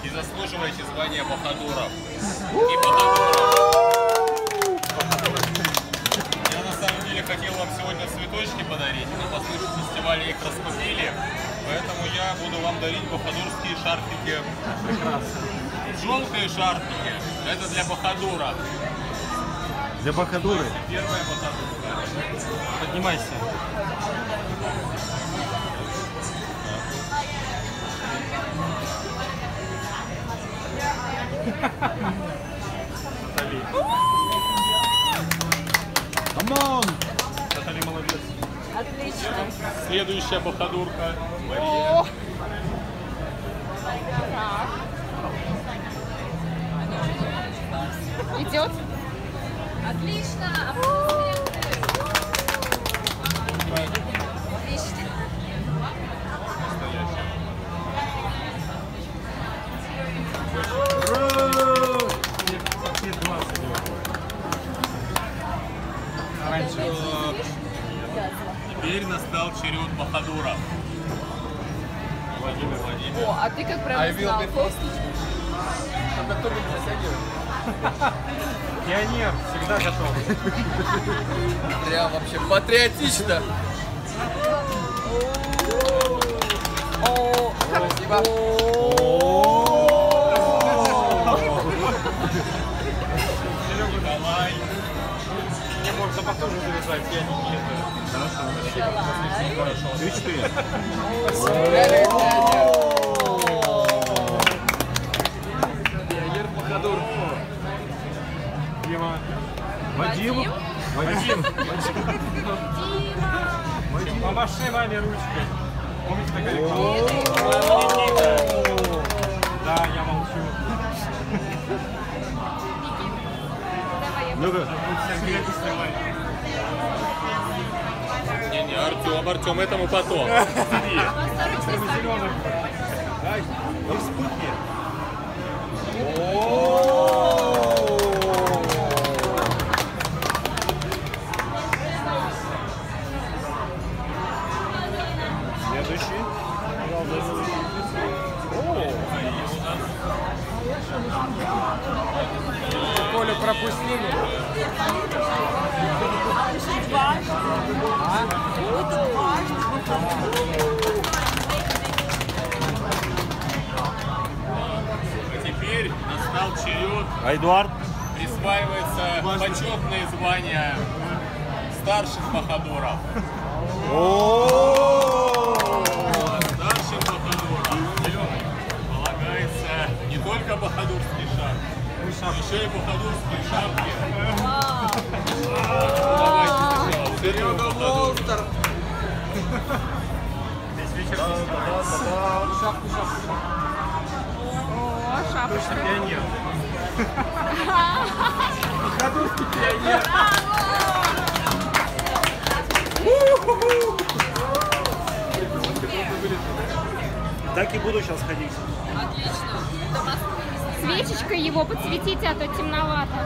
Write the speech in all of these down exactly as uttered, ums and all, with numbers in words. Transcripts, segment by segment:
и заслуживаете звания бахадуров. И бахадуров. Я на самом деле хотел вам сегодня цветочки подарить, но послышу, в фестивале их раскупили, поэтому я буду вам дарить бахадурские шарфики. Прекрасно. Желтые шарфики, это для бахадура. Для бахадуры. Первая бахадурка. Поднимайся. Камон! Натали молодец. Отлично. Следующая бахадурка. О! Идет? Отлично. Отлично. Раньше. Теперь настал черед бахадура. Владимир Владимир. О, а ты как правильно знал? А кто меня сядет? Пионер, всегда готов. Прям вообще патриотично. О, Спасибо. Николай. Мне можно потуже завязать, я не это. Хорошо. Три-четыре. Реально пионер. Пионер бахадур. Дима. Вадим. Вадим. Вадим. Помаши маме ручкой. Помните такая реклама? Да, я молчу. Ну-ка. Сергей, ты снимай. Не-не, Артем, Артем, этому потом. Зеленый. Ай, не вспыхни. Следующий. Колю пропустили. А теперь настал черед. А Эдуард? Присваивается почетное звание старших бахадуров. Старшим бахадурам полагается не только бахадурский шар, но еще и бахадурские шапки. Давайте сначала с этого бахадура. Весь вечер шапку, шапку. О, шапочка. Точно пионер. Бахадурский пионер. Так и буду сейчас ходить. Отлично. Свечечкой его подсветите, а то темновато.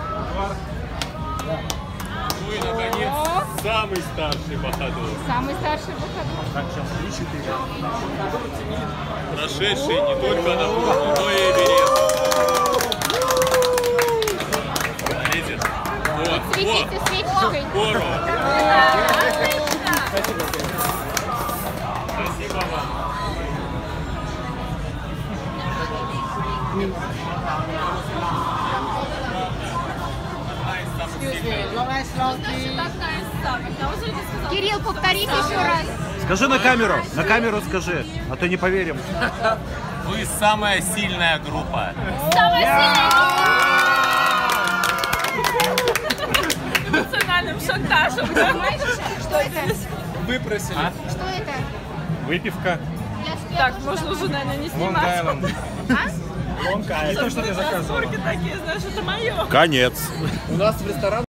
Ну и, наконец, самый старший бахадур. Самый старший бахадур. Так, сейчас три-четыре. Прошедший не только на Луну, но и Эверест. Видите? Вот, Светите вот. свечечкой. Гору. Отлично. Спасибо вам. Кирилл, повторите еще раз. Скажи на камеру, на камеру скажи, а то не поверим. Вы самая сильная группа. Самая Эмоциональным шантажем. Понимаете, что это? Выпросили. А? Что это? Выпивка. Я Так, можно уже, наверное, не Лонг снимать. Айленд. А? Лонг Айленд. То, что ты заказывала. Турки такие, знаешь, это мое. Конец. У нас в ресторане